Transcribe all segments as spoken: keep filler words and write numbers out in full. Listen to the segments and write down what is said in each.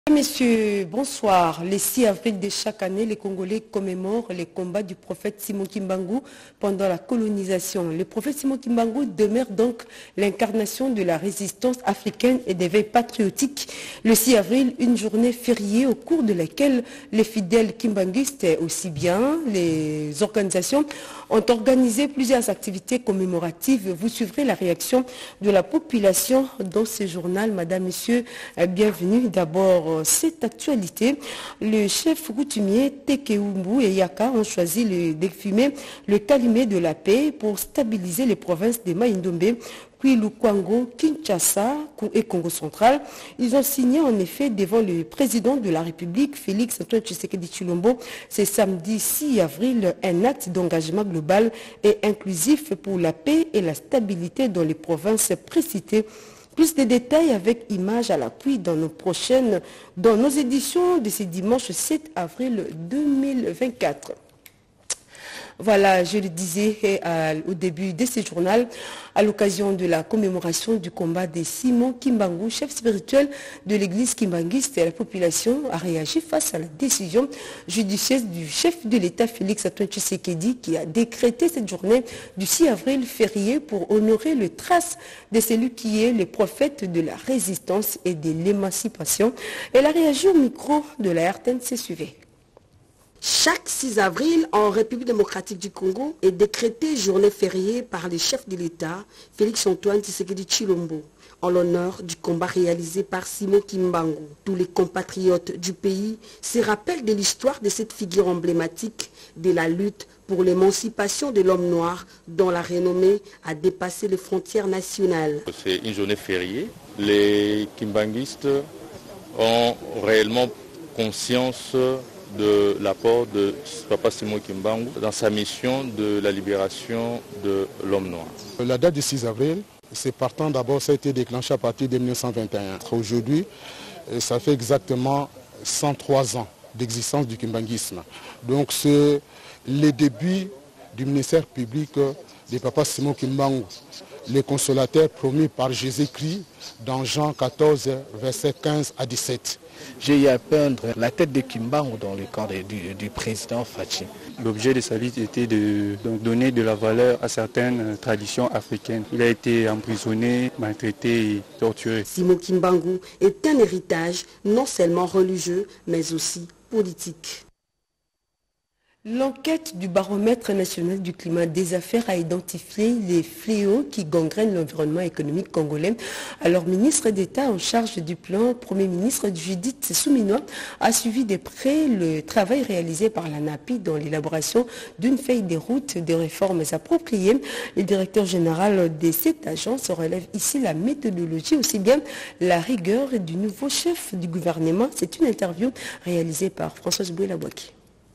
Messieurs, bonsoir. Le six avril de chaque année, les Congolais commémorent les combats du prophète Simon Kimbangu pendant la colonisation. Le prophète Simon Kimbangu demeure donc l'incarnation de la résistance africaine et des veilles patriotiques. Le six avril, une journée fériée au cours de laquelle les fidèles kimbanguistes, aussi bien les organisations, ont organisé plusieurs activités commémoratives. Vous suivrez la réaction de la population dans ce journal. Madame, Monsieur, bienvenue. D'abord, cette actualité, le chef coutumier Tekeumbu et Yaka ont choisi le défumer le calumet de la paix pour stabiliser les provinces de Maïndombe, puis Lukwango, Kinshasa et Congo central. Ils ont signé en effet devant le président de la République, Félix Antoine Tshisekedi Tshilombo, ce samedi six avril, un acte d'engagement global et inclusif pour la paix et la stabilité dans les provinces précitées. Plus de détails avec images à l'appui dans nos prochaines, dans nos éditions de ce dimanche sept avril deux mille vingt-quatre. Voilà, je le disais à, au début de ce journal, à l'occasion de la commémoration du combat de Simon Kimbangu, chef spirituel de l'église kimbanguiste, la population a réagi face à la décision judicieuse du chef de l'État Félix Antoine Tshisekedi qui a décrété cette journée du six avril férié pour honorer le trace de celui qui est le prophète de la résistance et de l'émancipation. Elle a réagi au micro de la R T N C suivait. Chaque six avril, en République démocratique du Congo, est décrétée journée fériée par le chef de l'État, Félix Antoine Tshisekedi Tshilombo, en l'honneur du combat réalisé par Simon Kimbangu. Tous les compatriotes du pays se rappellent de l'histoire de cette figure emblématique de la lutte pour l'émancipation de l'homme noir, dont la renommée a dépassé les frontières nationales. C'est une journée fériée. Les kimbanguistes ont réellement conscience de l'apport de Papa Simon Kimbangu dans sa mission de la libération de l'homme noir. La date du six avril, c'est partant d'abord, ça a été déclenché à partir de mille neuf cent vingt et un. Aujourd'hui, ça fait exactement cent trois ans d'existence du kimbanguisme. Donc c'est le début du ministère public de Papa Simon Kimbangu, le consolateur promis par Jésus-Christ dans Jean quatorze, versets quinze à dix-sept. J'ai eu à peindre la tête de Kimbangu dans le camp de, du, du président Fachi. L'objet de sa vie était de donc, donner de la valeur à certaines traditions africaines. Il a été emprisonné, maltraité et torturé. Simon Kimbangu est un héritage non seulement religieux, mais aussi politique. L'enquête du baromètre national du climat des affaires a identifié les fléaux qui gangrènent l'environnement économique congolais. Alors, ministre d'État en charge du plan, Premier ministre Judith Souminois a suivi de près le travail réalisé par la NAPI dans l'élaboration d'une feuille de route des réformes appropriées. Le directeur général de cette agence relève ici la méthodologie, aussi bien la rigueur du nouveau chef du gouvernement. C'est une interview réalisée par Françoise Boué-Labouaki.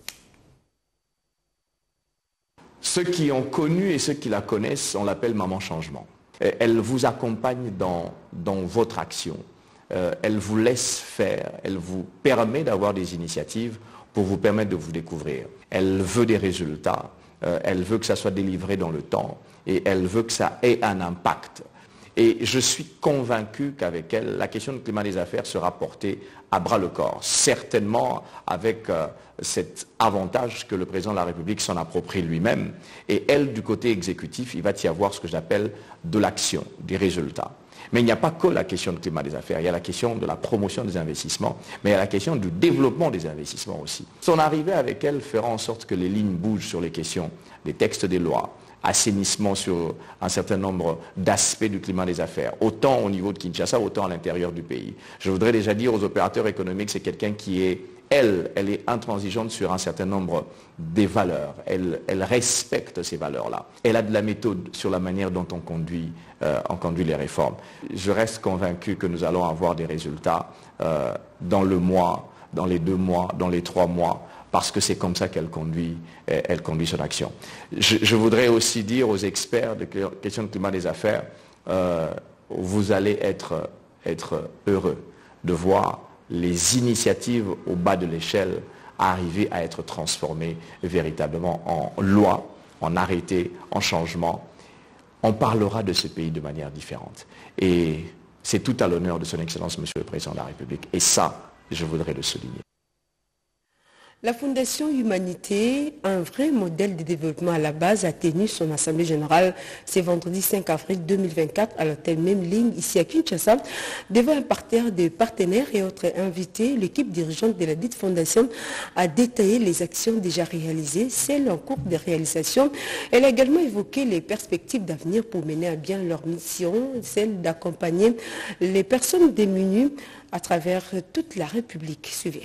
Ceux qui ont connu et ceux qui la connaissent, on l'appelle Maman Changement. Elle vous accompagne dans, dans votre action. Euh, elle vous laisse faire, elle vous permet d'avoir des initiatives pour vous permettre de vous découvrir. Elle veut des résultats, euh, elle veut que ça soit délivré dans le temps et elle veut que ça ait un impact. Et je suis convaincu qu'avec elle, la question du climat des affaires sera portée à bras le corps, certainement avec euh, cet avantage que le président de la République s'en approprie lui-même. Et elle, du côté exécutif, il va y avoir ce que j'appelle de l'action, des résultats. Mais il n'y a pas que la question du climat des affaires, il y a la question de la promotion des investissements, mais il y a la question du développement des investissements aussi. Son arrivée avec elle fera en sorte que les lignes bougent sur les questions des textes des lois, assainissement sur un certain nombre d'aspects du climat des affaires, autant au niveau de Kinshasa, autant à l'intérieur du pays. Je voudrais déjà dire aux opérateurs économiques, c'est quelqu'un qui est, elle, elle est intransigeante sur un certain nombre des valeurs. Elle, elle respecte ces valeurs-là. Elle a de la méthode sur la manière dont on conduit, euh, on conduit les réformes. Je reste convaincu que nous allons avoir des résultats euh, dans le mois, dans les deux mois, dans les trois mois, parce que c'est comme ça qu'elle conduit, elle conduit son action. Je, je voudrais aussi dire aux experts de question de climat des affaires, euh, vous allez être, être heureux de voir les initiatives au bas de l'échelle arriver à être transformées véritablement en loi, en arrêté, en changement. On parlera de ce pays de manière différente. Et c'est tout à l'honneur de son Excellence, Monsieur le Président de la République. Et ça, je voudrais le souligner. La Fondation Humanité, un vrai modèle de développement à la base, a tenu son assemblée générale ce vendredi cinq avril deux mille vingt-quatre à l'hôtel Même Ligne ici à Kinshasa. Devant un parterre de partenaires et autres invités, l'équipe dirigeante de la dite fondation a détaillé les actions déjà réalisées, celles en cours de réalisation. Elle a également évoqué les perspectives d'avenir pour mener à bien leur mission, celle d'accompagner les personnes démunies à travers toute la République. Suivez.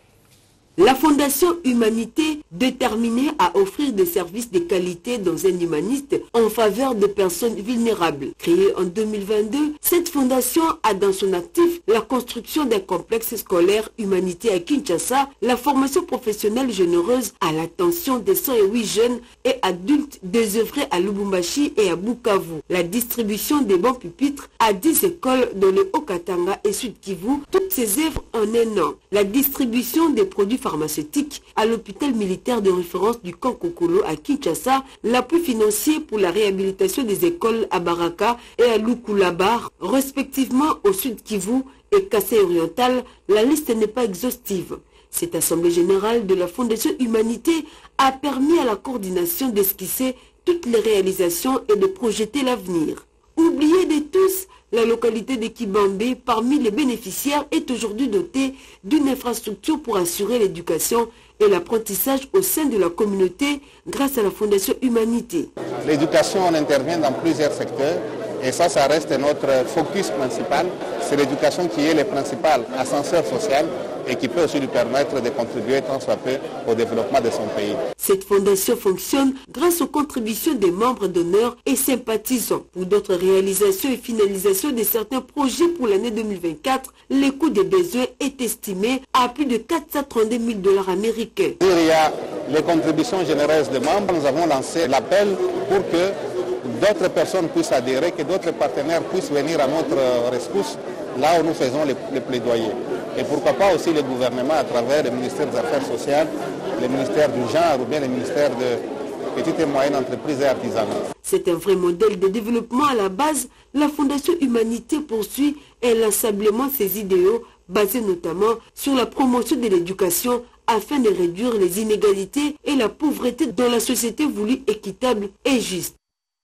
La Fondation Humanité, déterminée à offrir des services de qualité dans un humaniste en faveur des personnes vulnérables. Créée en deux mille vingt-deux, cette fondation a dans son actif la construction d'un complexe scolaire Humanité à Kinshasa, la formation professionnelle généreuse à l'attention des cent huit jeunes et adultes désœuvrés à Lubumbashi et à Bukavu, la distribution des bons pupitres à dix écoles dans le Haut-Katanga et Sud-Kivu, toutes ces œuvres en un an, la distribution des produits pharmaceutique à l'hôpital militaire de référence du Kankokolo à Kinshasa, l'appui financier pour la réhabilitation des écoles à Baraka et à Lukulabar, respectivement au Sud Kivu et Kassai oriental. La liste n'est pas exhaustive. Cette assemblée générale de la Fondation Humanité a permis à la coordination d'esquisser toutes les réalisations et de projeter l'avenir. Oubliée de tous, la localité de Kibambé, parmi les bénéficiaires, est aujourd'hui dotée d'une infrastructure pour assurer l'éducation et l'apprentissage au sein de la communauté grâce à la Fondation Humanité. L'éducation, on intervient dans plusieurs secteurs et ça, ça reste notre focus principal. C'est l'éducation qui est le principal ascenseur social et qui peut aussi lui permettre de contribuer tant soit peu au développement de son pays. Cette fondation fonctionne grâce aux contributions des membres d'honneur et sympathisants. Pour d'autres réalisations et finalisations de certains projets pour l'année deux mille vingt-quatre, le coût des besoins est estimé à plus de quatre cent trente-deux mille dollars américains. Il y a les contributions généreuses des membres. Nous avons lancé l'appel pour que d'autres personnes puissent adhérer, que d'autres partenaires puissent venir à notre rescousse là où nous faisons les, les plaidoyers. Et pourquoi pas aussi le gouvernement à travers le ministère des Affaires sociales, le ministère du genre ou bien le ministère de petites et moyennes entreprises et artisanat. C'est un vrai modèle de développement à la base. La Fondation Humanité poursuit inlassablement ses idéaux, basés notamment sur la promotion de l'éducation afin de réduire les inégalités et la pauvreté dans la société voulue équitable et juste.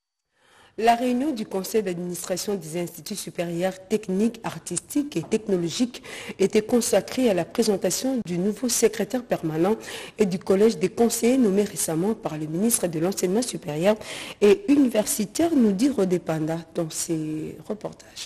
La réunion du conseil d'administration des instituts supérieurs techniques, artistiques et technologiques était consacrée à la présentation du nouveau secrétaire permanent et du collège des conseillers nommé récemment par le ministre de l'Enseignement supérieur et universitaire, nous dit Rodé Panda dans ses reportages.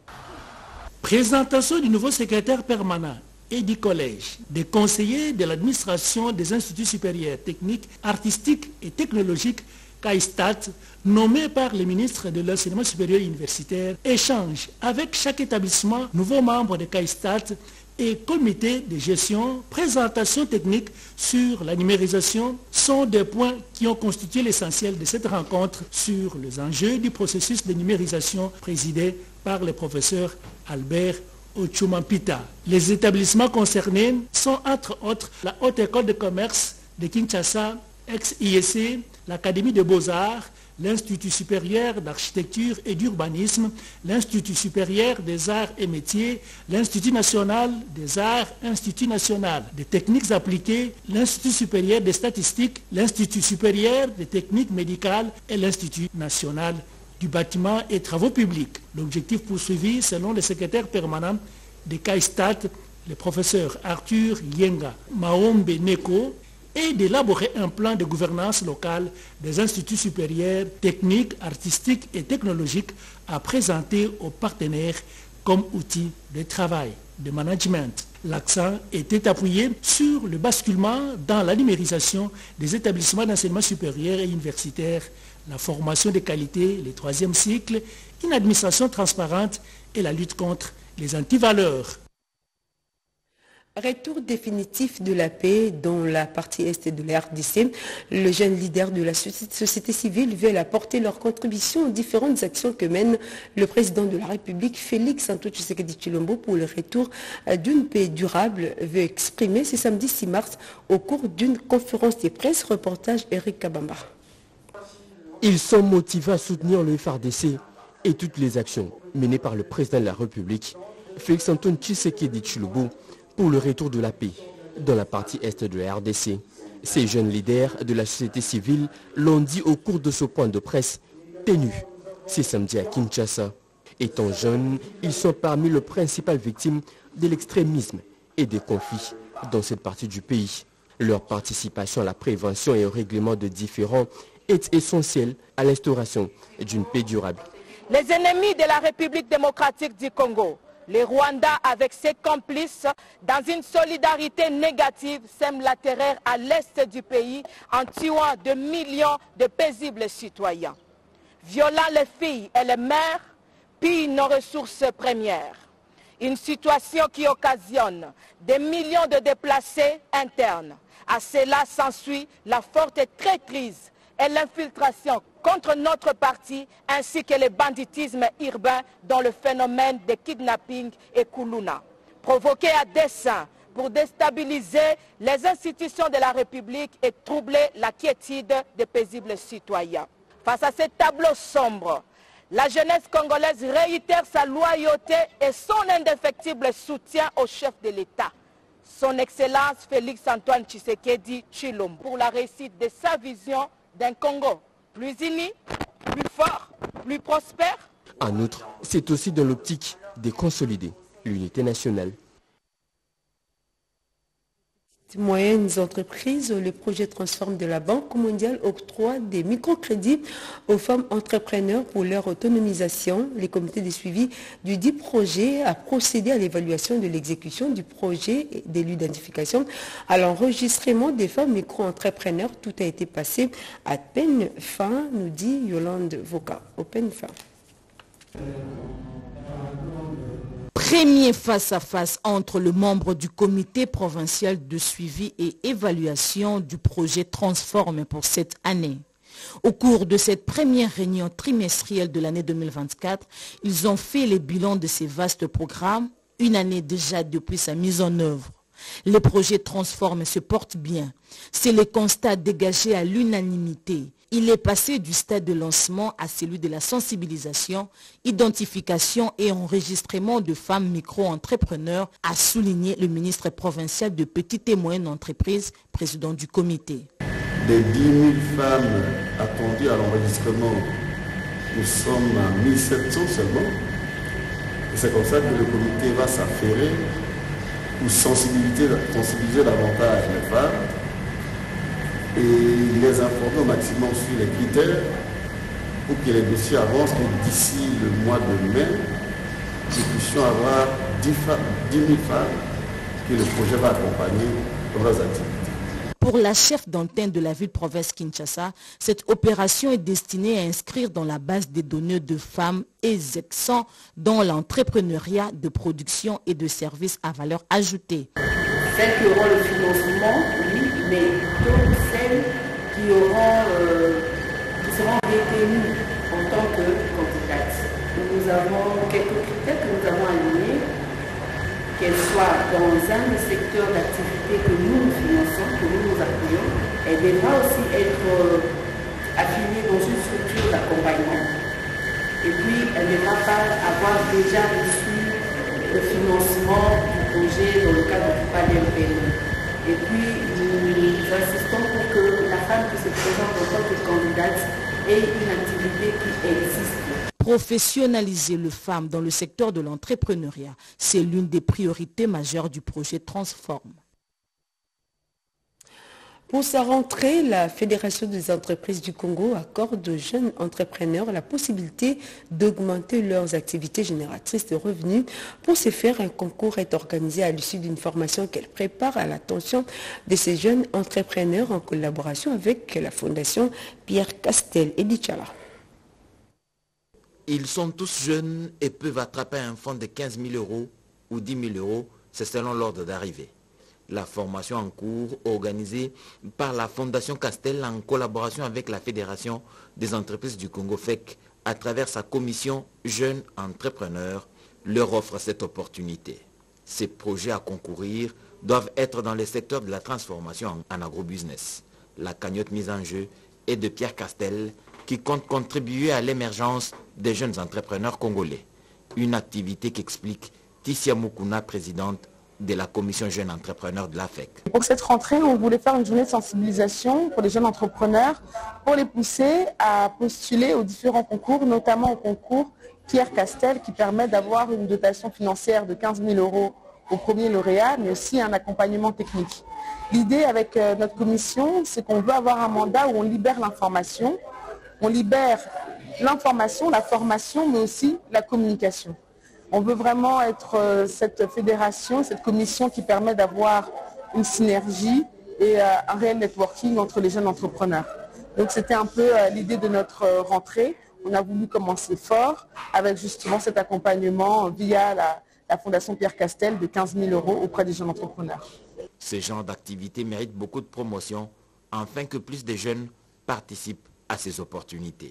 Présentation du nouveau secrétaire permanent et du collège des conseillers de l'administration des instituts supérieurs techniques, artistiques et technologiques CAISTAT, nommé par le ministre de l'Enseignement supérieur et universitaire, échange avec chaque établissement, nouveaux membres de CAISTAT et comité de gestion, présentation technique sur la numérisation sont des points qui ont constitué l'essentiel de cette rencontre sur les enjeux du processus de numérisation présidé par le professeur Albert Ochumampita. Les établissements concernés sont entre autres la Haute École de Commerce de Kinshasa, ex-I E C, l'Académie des Beaux-Arts, l'Institut supérieur d'architecture et d'urbanisme, l'Institut supérieur des arts et métiers, l'Institut national des arts, l'Institut national des techniques appliquées, l'Institut supérieur des statistiques, l'Institut supérieur des techniques médicales et l'Institut national du bâtiment et travaux publics. L'objectif poursuivi, selon le secrétaire permanent de CAISTAT, le professeur Arthur Yenga Maombe Neko, et d'élaborer un plan de gouvernance locale des instituts supérieurs, techniques, artistiques et technologiques à présenter aux partenaires comme outil de travail, de management. L'accent était appuyé sur le basculement dans la numérisation des établissements d'enseignement supérieur et universitaire, la formation de qualité, le troisième cycle, une administration transparente et la lutte contre les antivaleurs. Retour définitif de la paix dans la partie est de la R D C. Le jeune leader de la société civile veut apporter leur contribution aux différentes actions que mène le président de la République, Félix Antoine Tshisekedi Tshilombo, pour le retour d'une paix durable, veut exprimer ce samedi six mars au cours d'une conférence de presse. Reportage Eric Kabamba. Ils sont motivés à soutenir le F R D C et toutes les actions menées par le président de la République, Félix Antoine Tshisekedi Tshilombo, pour le retour de la paix dans la partie est de la R D C. Ces jeunes leaders de la société civile l'ont dit au cours de ce point de presse tenu ce samedi à Kinshasa. Étant jeunes, ils sont parmi les principales victimes de l'extrémisme et des conflits dans cette partie du pays. Leur participation à la prévention et au règlement de différends est essentielle à l'instauration d'une paix durable. Les ennemis de la République démocratique du Congo, les Rwandais avec ses complices, dans une solidarité négative, sèment la terreur à l'est du pays en tuant de millions de paisibles citoyens, violant les filles et les mères, puis nos ressources premières. Une situation qui occasionne des millions de déplacés internes. À cela s'ensuit la forte traîtrise et l'infiltration contre notre parti ainsi que le banditisme urbain dans le phénomène de kidnapping et Kuluna, provoqué à dessein pour déstabiliser les institutions de la République et troubler la quiétude des paisibles citoyens. Face à ce tableau sombre, la jeunesse congolaise réitère sa loyauté et son indéfectible soutien au chef de l'État, son Excellence Félix-Antoine Tshisekedi Tshilombo, pour la réussite de sa vision d'un Congo plus uni, plus fort, plus prospère. En outre, c'est aussi dans l'optique de consolider l'unité nationale. Moyennes entreprises, le projet Transforme de la Banque mondiale octroie des microcrédits aux femmes entrepreneurs pour leur autonomisation. Les comités de suivi du dit projet a procédé à l'évaluation de l'exécution du projet et de l'identification à l'enregistrement des femmes micro-entrepreneurs. Tout a été passé à peine fin, nous dit Yolande Voka. Au peine fin. Premier face-à-face entre le membre du comité provincial de suivi et évaluation du projet Transforme pour cette année. Au cours de cette première réunion trimestrielle de l'année deux mille vingt-quatre, ils ont fait le bilan de ces vastes programmes, une année déjà depuis sa mise en œuvre. Le projet Transforme se porte bien. C'est le constat dégagé à l'unanimité. Il est passé du stade de lancement à celui de la sensibilisation, identification et enregistrement de femmes micro-entrepreneurs, a souligné le ministre provincial de Petites et Moyennes Entreprises, président du comité. Des dix mille femmes attendues à l'enregistrement, nous sommes à mille sept cents seulement. Et c'est comme ça que le comité va s'affairer pour sensibiliser, sensibiliser davantage les femmes et les informer au maximum sur les critères pour que les dossiers avancent et d'ici le mois de mai, nous puissions avoir dix mille femmes que le projet va accompagner dans leurs activités. Pour la chef d'antenne de la ville-province Kinshasa, cette opération est destinée à inscrire dans la base des données de femmes exerçant dans l'entrepreneuriat de production et de services à valeur ajoutée. Celles qui auront le financement, oui, mais plutôt celles qui, auront, euh, qui seront détenues en tant que candidates. Nous avons quelques critères que nous avons alignés, qu'elles soient dans un des secteurs d'activité que nous finançons, que nous nous appuyons. Elle devra aussi être euh, affiliée dans une structure d'accompagnement. Et puis, elle ne devra pas avoir déjà reçu le financement du projet dans le cadre du P A D M P N. Et puis, nous insistons pour que la femme qui se présente en tant que candidate ait une activité qui existe. Professionnaliser les femmes dans le secteur de l'entrepreneuriat, c'est l'une des priorités majeures du projet Transforme. Pour sa rentrée, la Fédération des entreprises du Congo accorde aux jeunes entrepreneurs la possibilité d'augmenter leurs activités génératrices de revenus. Pour ce faire, un concours est organisé à l'issue d'une formation qu'elle prépare à l'attention de ces jeunes entrepreneurs en collaboration avec la Fondation Pierre Castel et Dichala. Ils sont tous jeunes et peuvent attraper un fonds de quinze mille euros ou dix mille euros, c'est selon l'ordre d'arrivée. La formation en cours, organisée par la Fondation Castel en collaboration avec la Fédération des entreprises du Congo F E C à travers sa commission Jeunes Entrepreneurs, leur offre cette opportunité. Ces projets à concourir doivent être dans les secteurs de la transformation en agrobusiness. La cagnotte mise en jeu est de Pierre Castel, qui compte contribuer à l'émergence des jeunes entrepreneurs congolais. Une activité qu'explique Tissia Mukuna, présidente de la commission Jeunes Entrepreneurs de l'A F E C. Pour cette rentrée, on voulait faire une journée de sensibilisation pour les jeunes entrepreneurs, pour les pousser à postuler aux différents concours, notamment au concours Pierre Castel, qui permet d'avoir une dotation financière de quinze mille euros au premier lauréat, mais aussi un accompagnement technique. L'idée avec notre commission, c'est qu'on veut avoir un mandat où on libère l'information, on libère l'information, la formation, mais aussi la communication. On veut vraiment être euh, cette fédération, cette commission qui permet d'avoir une synergie et euh, un réel networking entre les jeunes entrepreneurs. Donc c'était un peu euh, l'idée de notre euh, rentrée. On a voulu commencer fort avec justement cet accompagnement via la, la Fondation Pierre Castel de quinze mille euros auprès des jeunes entrepreneurs. Ce genre d'activité mérite beaucoup de promotion afin que plus de jeunes participent à ces opportunités.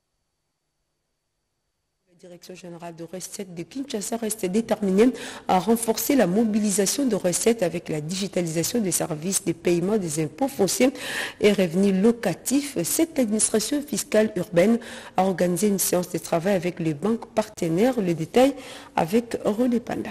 La Direction générale de recettes de Kinshasa reste déterminée à renforcer la mobilisation de recettes avec la digitalisation des services de paiement des impôts fonciers et revenus locatifs. Cette administration fiscale urbaine a organisé une séance de travail avec les banques partenaires. Le détail avec René Panda.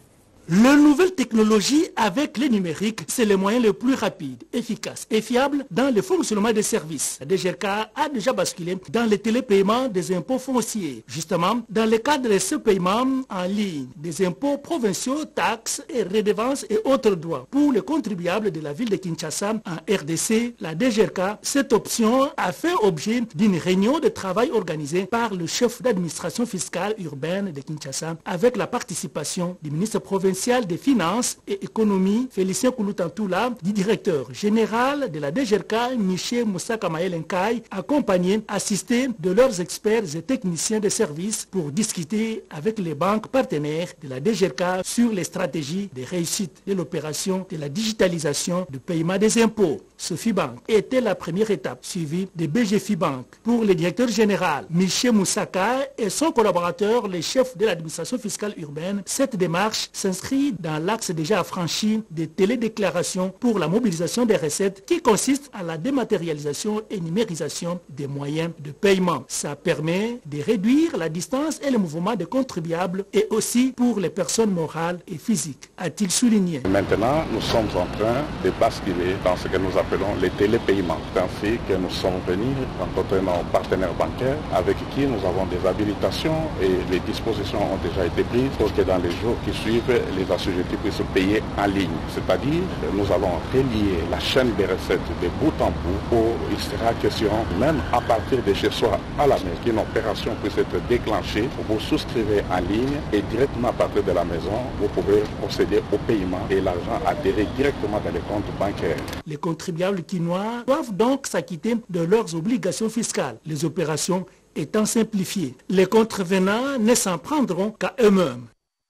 La nouvelle technologie avec les numériques, c'est le moyen le plus rapide, efficace et fiable dans le fonctionnement des services. La D G R K a déjà basculé dans le télépaiement des impôts fonciers. Justement, dans le cadre de ce paiement en ligne, des impôts provinciaux, taxes et redevances et autres droits. Pour les contribuables de la ville de Kinshasa en R D C, la D G R K, cette option a fait objet d'une réunion de travail organisée par le chef d'administration fiscale urbaine de Kinshasa avec la participation du ministre provincial des Finances et Économie, Félicien Kouloutantoula, du directeur général de la D G R K, Michel Moussa Kamael Nkai, accompagné, assisté de leurs experts et techniciens de services pour discuter avec les banques partenaires de la D G R K sur les stratégies de réussite de l'opération de la digitalisation du paiement des impôts. Sophie Bank était la première étape suivie de B G F I Bank. Pour le directeur général, Michel Moussaka et son collaborateur, les chefs de l'administration fiscale urbaine, cette démarche s'inscrit dans l'axe déjà affranchi des télédéclarations pour la mobilisation des recettes qui consiste à la dématérialisation et numérisation des moyens de paiement. Ça permet de réduire la distance et le mouvement des contribuables et aussi pour les personnes morales et physiques, a-t-il souligné. Maintenant, nous sommes en train de basculer dans ce que nous appelons les télépaiements. C'est ainsi que nous sommes venus rencontrer nos partenaires bancaires avec qui nous avons des habilitations et les dispositions ont déjà été prises pour que dans les jours qui suivent, les assujettis puissent payer en ligne. C'est-à-dire que nous allons relier la chaîne des recettes de bout en bout où il sera question, même à partir de chez soi à la maison, qu'une opération puisse être déclenchée. Vous souscrivez en ligne et directement à partir de la maison, vous pouvez procéder au paiement et l'argent atterrit directement dans les comptes bancaires. Les contribuables quinois doivent donc s'acquitter de leurs obligations fiscales, les opérations étant simplifiées. Les contrevenants ne s'en prendront qu'à eux-mêmes.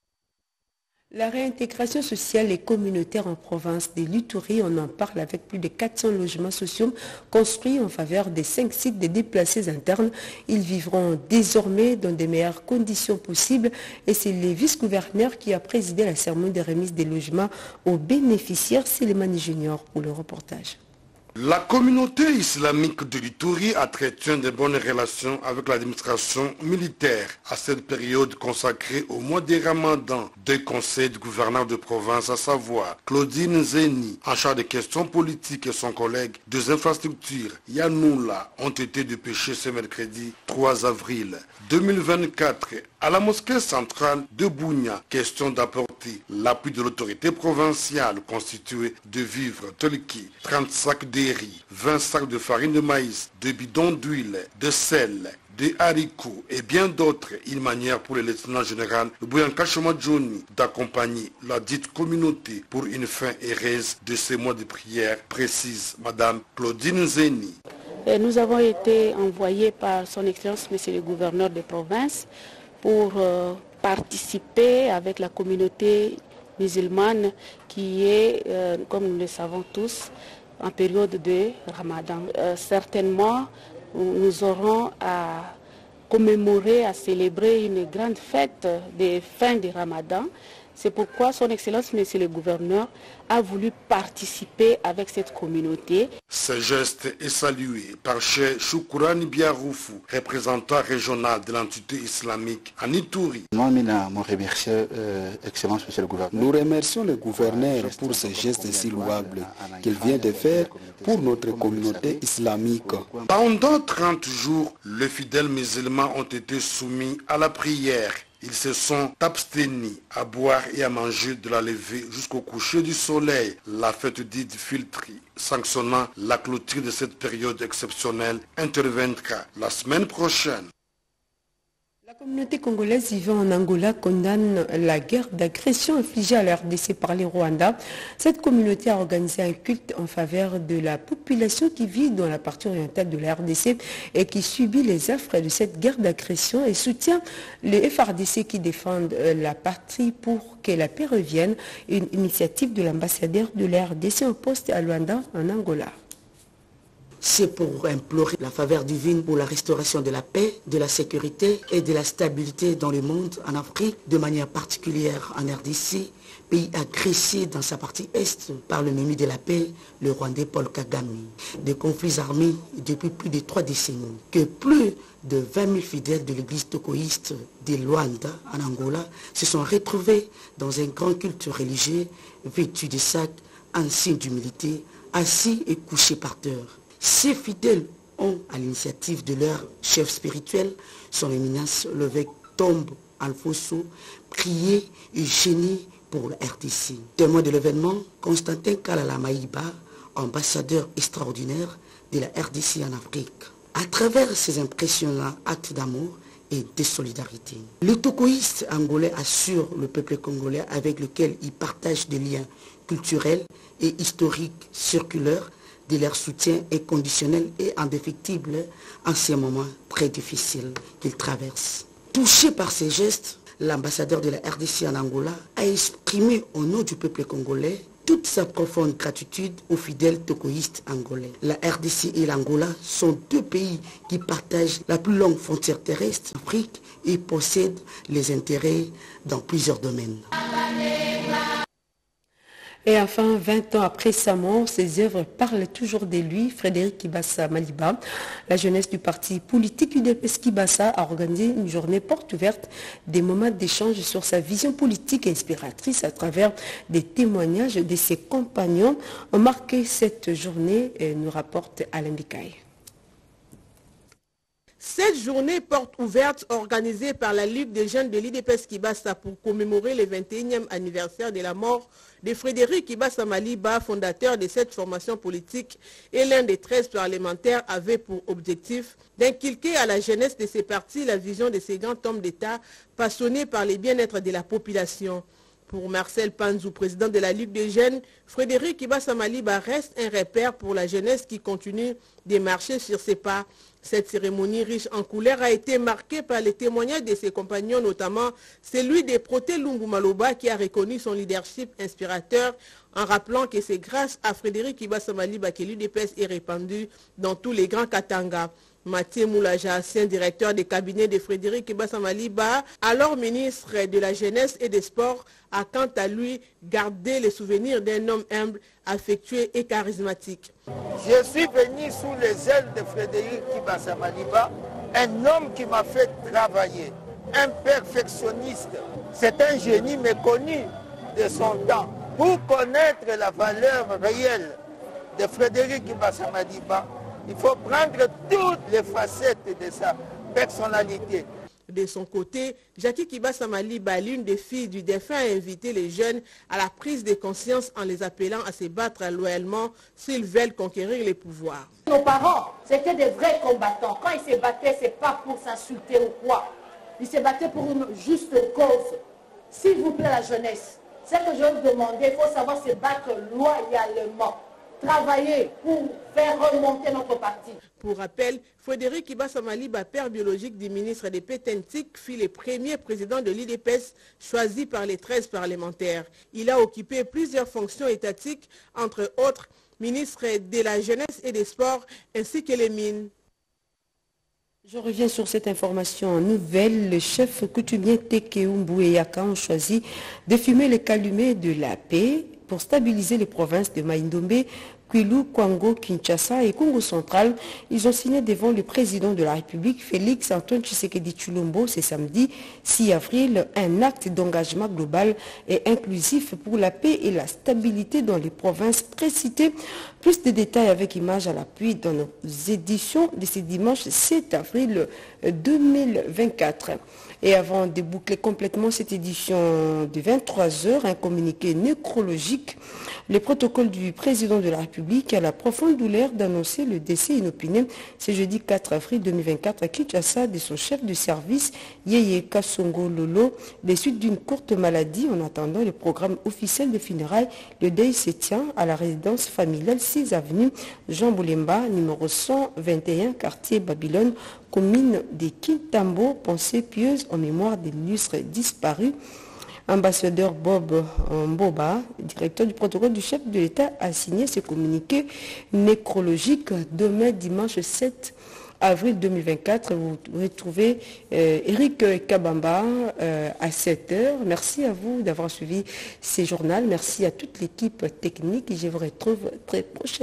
La réintégration sociale et communautaire en province de l'Ituri, on en parle avec plus de quatre cents logements sociaux construits en faveur des cinq sites de déplacés internes. Ils vivront désormais dans des meilleures conditions possibles et c'est le vice-gouverneur qui a présidé la cérémonie de remise des logements aux bénéficiaires. Sélémani Junior pour le reportage. La communauté islamique de l'Ituri entretient de bonnes relations avec l'administration militaire. À cette période consacrée au mois de Ramadan, deux conseils du gouverneur de province, à savoir Claudine Zeni, en charge des questions politiques, et son collègue des infrastructures, Yanoula, ont été dépêchés ce mercredi trois avril deux mille vingt-quatre à la mosquée centrale de Bounia. Question d'apporter l'appui de l'autorité provinciale constituée de vivres tels que trente sacs de riz, vingt sacs de farine de maïs, de bidons d'huile, de sel, des haricots et bien d'autres. Une manière pour le lieutenant général Bouyanka Johnny d'accompagner la dite communauté pour une fin heureuse de ces mois de prière, précise Madame Claudine Zeni. Nous avons été envoyés par son Excellence, Monsieur le gouverneur de province, pour euh, participer avec la communauté musulmane qui est, euh, comme nous le savons tous, en période de Ramadan. Euh, certainement, nous aurons à commémorer, à célébrer une grande fête de fin du Ramadan. C'est pourquoi son Excellence, Monsieur le Gouverneur, a voulu participer avec cette communauté. Ce geste est salué par Cheikh Choukourani Biaroufou, représentant régional de l'entité islamique en Ituri. Moi, mon remercie, euh, Excellence, Monsieur le Gouverneur. Nous remercions le gouverneur pour ce geste si louable qu'il vient de faire pour notre communauté islamique. Pendant trente jours, les fidèles musulmans ont été soumis à la prière. Ils se sont abstenus à boire et à manger de la levée jusqu'au coucher du soleil. La fête dite Filtri, sanctionnant la clôture de cette période exceptionnelle, interviendra la semaine prochaine. La communauté congolaise vivant en Angola condamne la guerre d'agression infligée à la R D C par les Rwandais. Cette communauté a organisé un culte en faveur de la population qui vit dans la partie orientale de la R D C et qui subit les affres de cette guerre d'agression et soutient les F R D C qui défendent la patrie pour que la paix revienne. Une initiative de l'ambassadeur de la R D C en poste à Luanda en Angola. C'est pour implorer la faveur divine pour la restauration de la paix, de la sécurité et de la stabilité dans le monde, en Afrique, de manière particulière en R D C, pays agressé dans sa partie est par l'ennemi de la paix, le Rwandais Paul Kagame. Des conflits armés depuis plus de trois décennies, que plus de vingt mille fidèles de l'église tokoïste de Luanda, en Angola, se sont retrouvés dans un grand culte religieux, vêtus de sacs, en signe d'humilité, assis et couchés par terre. Ces fidèles ont, à l'initiative de leur chef spirituel, son éminence l'évêque Tombe Alfosso, prié et gêné pour le R D C. Témoin de l'événement, Constantin Kalala Maïba, ambassadeur extraordinaire de la R D C en Afrique. À travers ces impressionnants actes d'amour et de solidarité, le tokoïste angolais assure le peuple congolais avec lequel il partage des liens culturels et historiques circulaires de leur soutien inconditionnel et indéfectible en ces moments très difficiles qu'ils traversent. Touché par ces gestes, l'ambassadeur de la R D C en Angola a exprimé au nom du peuple congolais toute sa profonde gratitude aux fidèles tokoïstes angolais. La R D C et l'Angola sont deux pays qui partagent la plus longue frontière terrestre d'Afrique et possèdent les intérêts dans plusieurs domaines. Et enfin, vingt ans après sa mort, ses œuvres parlent toujours de lui. Frédéric Kibassa Maliba, la jeunesse du parti politique U D P S Kibassa, a organisé une journée porte ouverte, des moments d'échange sur sa vision politique inspiratrice à travers des témoignages de ses compagnons. On marqué cette journée, et nous rapporte Alain Bikaï. Cette journée porte ouverte organisée par la Ligue des jeunes de l'U D P S Kibassa pour commémorer le vingt et unième anniversaire de la mort de Frédéric Kibassa Maliba, fondateur de cette formation politique et l'un des treize parlementaires, avait pour objectif d'inculquer à la jeunesse de ces partis la vision de ces grands hommes d'État passionnés par le bien-être de la population. Pour Marcel Panzou, président de la Ligue des jeunes, Frédéric Kibassa Maliba reste un repère pour la jeunesse qui continue de marcher sur ses pas. Cette cérémonie riche en couleurs a été marquée par les témoignages de ses compagnons, notamment celui de Proté Lungu Maloba qui a reconnu son leadership inspirateur en rappelant que c'est grâce à Frédéric Kibassa Maliba que l'U D P S est répandu dans tous les grands Katanga. Mathieu Moulaja, ancien directeur des cabinets de Frédéric Kibassa Maliba, alors ministre de la Jeunesse et des Sports, a quant à lui gardé les souvenirs d'un homme humble, affectueux et charismatique. Je suis venu sous les ailes de Frédéric Kibassa Maliba, un homme qui m'a fait travailler, un perfectionniste. C'est un génie méconnu de son temps. Pour connaître la valeur réelle de Frédéric Kibassa Maliba, il faut prendre toutes les facettes de sa personnalité. De son côté, Jackie Kibassa Maliba, l'une des filles du défunt, a invité les jeunes à la prise de conscience en les appelant à se battre loyalement s'ils veulent conquérir les pouvoirs. Nos parents, c'était des vrais combattants. Quand ils se battaient, ce n'est pas pour s'insulter ou quoi. Ils se battaient pour une juste cause. S'il vous plaît, la jeunesse, ce que je vais vous demander, il faut savoir se battre loyalement. Travailler pour faire remonter notre parti. Pour rappel, Frédéric Kibassa Maliba, père biologique du ministre de Pétentique, fut le premier président de l'U D P S choisi par les treize parlementaires. Il a occupé plusieurs fonctions étatiques, entre autres ministre de la Jeunesse et des Sports, ainsi que les mines. Je reviens sur cette information nouvelle. Le chef coutumier Tekeumbu et Yaka ont choisi de fumer les calumets de la paix pour stabiliser les provinces de Maïndombe, Kwilu, Kwango, Kinshasa et Congo central. Ils ont signé devant le président de la République, Félix Antoine Tshisekedi Tshilombo, ce samedi six avril, un acte d'engagement global et inclusif pour la paix et la stabilité dans les provinces précitées. Plus de détails avec images à l'appui dans nos éditions de ce dimanche sept avril deux mille vingt-quatre. Et avant de boucler complètement cette édition de vingt-trois heures, un communiqué nécrologique, le protocole du président de la République a la profonde douleur d'annoncer le décès inopiné ce jeudi quatre avril deux mille vingt-quatre à Kinshasa de son chef de service, Yeye Kasongo Lolo, des suites d'une courte maladie. En attendant le programme officiel des funérailles, le deuil se tient à la résidence familiale six avenue Jean Boulemba, numéro cent vingt et un, quartier Babylone, commune de Kintambo, pensée pieuse en mémoire de l'illustre disparu. Ambassadeur Bob Mboba, directeur du protocole du chef de l'État, a signé ce communiqué nécrologique demain dimanche sept avril deux mille vingt-quatre. Vous retrouvez euh, Eric Kabamba euh, à sept heures. Merci à vous d'avoir suivi ces journaux. Merci à toute l'équipe technique et je vous retrouve très prochainement.